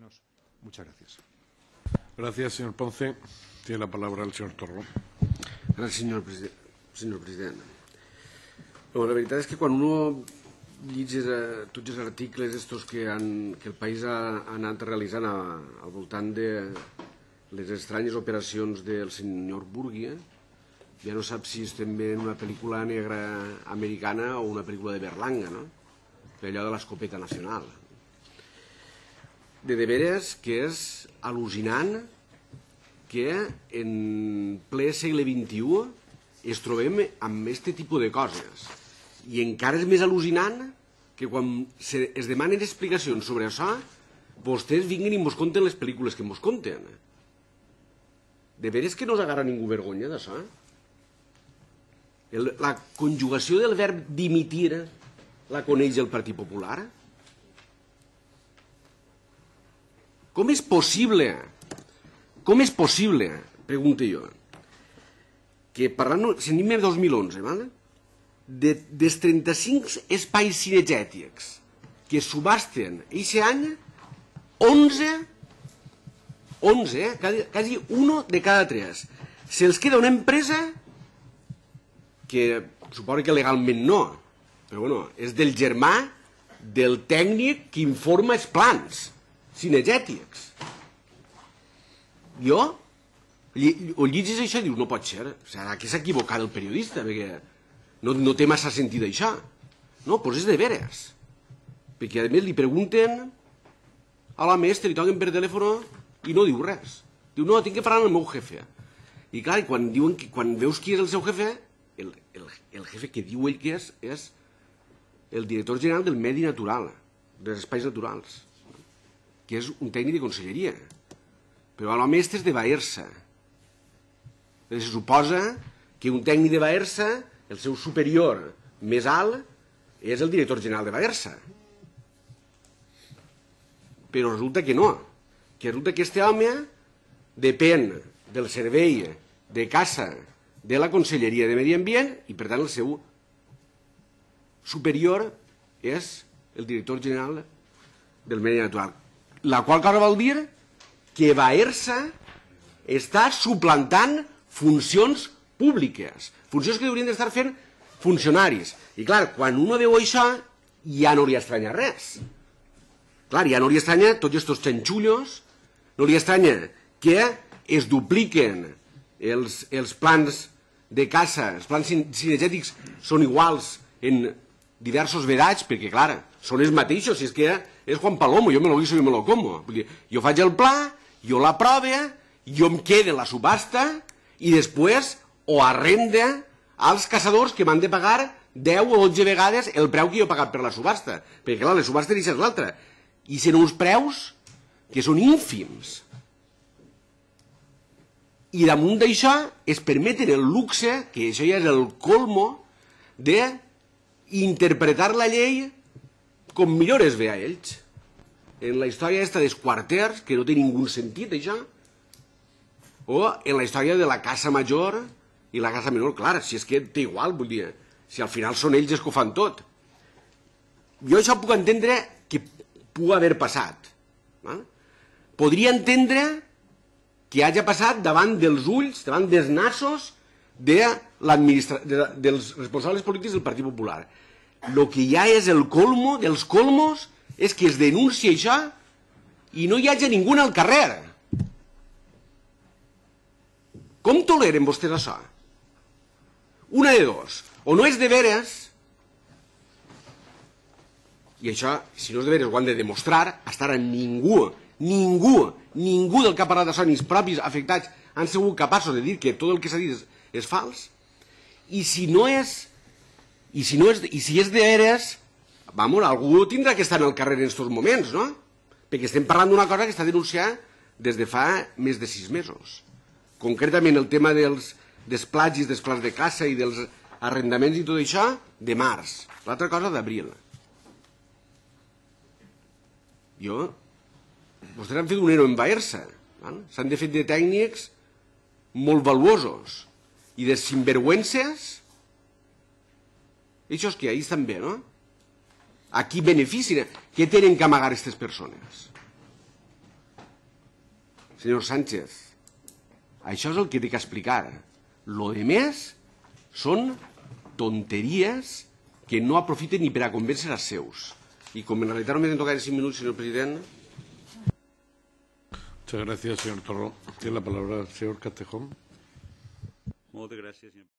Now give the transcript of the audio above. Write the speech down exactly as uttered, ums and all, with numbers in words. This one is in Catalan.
menos. Muchas gracias. Gracias, señor Ponce. Tiene la palabra el señor Torró. Gràcies, senyor president. Senyor president. No, la veritat és que quan uno llegeix eh, tots els articles estos que, han, que el país ha, ha anat realitzant a, al voltant de les estranyes operacions del senyor Burguia, ja no sap si estem veient una pel·lícula negra americana o una pel·lícula de Berlanga, no? Allò de l'escopeta nacional. De de veres que és al·lucinant que en ple segle vint-i-u es trobem amb aquest tipus de coses. I encara és més al·lucinant que quan es demanen explicacions sobre això, vostès vinguin i mos conten les pel·lícules que mos conten. De veres que no us agarra ningú vergonya d'això? La conjugació del verb dimitir la coneix el Partit Popular? Com és possible, com és possible, pregunto jo, que parlant, si anem a dos mil onze, ¿vale? de, dels trenta-cinc espais cinegètics que es subasten aquest any, onze, onze, eh? quasi uno de cada tres, se'ls queda una empresa que suposo que legalment no, però bueno, és del germà del tècnic que informa els plans cinegètics. Jo, o llegis això i dius, no pot ser, serà que s'ha equivocat el periodista, perquè no, no té massa sentit això. No, doncs és de veres. Perquè a més li pregunten a la mestra, li toquen per telèfon i no diu res. Diu, no, tinc que parlar amb el meu jefe. I clar, quan, diuen que, quan veus qui és el seu jefe, el, el, el jefe que diu ell que és, és el director general del Medi Natural, dels Espais Naturals, que és un tècnic de conselleria. Però l'home este és de Baersa. Se suposa que un tècnic de Baersa, el seu superior més alt, és el director general de Baersa. Però resulta que no. Que resulta que este home depèn del servei de caça de la Conselleria de Medi Ambient i, per tant, el seu superior és el director general del Medi Natural. La qual cosa vol dir que Baersa està suplantant funcions públiques, funcions que haurien d'estar fent funcionaris. I clar, quan uno veu això, ja no li estranya res. Clar, ja no li estranya tots aquests xanxullos, no li estranya que es dupliquen els, els plans de caça, els plans cinegètics són iguals en diversos vedats, perquè clar, són els mateixos, si és que és Juan Palomo, jo me lo guiso i me lo como. Jo faig el pla, jo l'aprove, jo em quedo en la subhasta i després ho arrende als caçadors que m'han de pagar deu o dotze vegades el preu que jo he pagat per la subhasta. Perquè clar, les subhastes deixen l'altra. I són uns preus que són ínfims. I damunt d'això es permeten el luxe, que això ja és el colmo, d'interpretar la llei com millor es ve a ells. En la història aquesta dels quarters, que no té ningú sentit, això, o en la història de la caça major i la caça menor, clar, si és que té igual, vull dir, si al final són ells els que ho fan tot. Jo això puc entendre que pugui haver passat. Eh? Podria entendre que hagi passat davant dels ulls, davant dels nassos de de, dels responsables polítics del Partit Popular. El que ja és el colmo dels colmos és que es denuncia això i no hi hagi ningú al carrer. Com toleren vostès això? Una de dos. O no és de veres, i això, si no és de veres, ho han de demostrar, estar a ningú, ningú, ningú del que ha parlat d'això, ni els propis afectats, han sigut capaços de dir que tot el que s'ha dit és, és fals. I si no és, i si, no és, i si és de veres, vamos, algú tindrà que estar en el carrer en aquests moments, no? Perquè estem parlant d'una cosa que està denunciada des de fa més de sis mesos. Concretament el tema dels, dels platgis, dels plans de caça i dels arrendaments i tot això, de març. L'altra cosa d'abril. Jo, vostès han fet un ero en Baersa. S'han de fer de tècnics molt valuosos i de sinvergüences. Això és que ahir estan bé, no? A qui beneficien? Què tenen que amagar aquestes persones? senyor Sánchez. Això és el que té que explicar. Lo de més són tonteries que no aprofiten ni per a convèncer els seus. I com en realitat només em tocaré cinc minuts, senyor president. Muchas gracias, señor Torró. Tiene la palabra el señor Castejón. Moltes gràcies, senyor.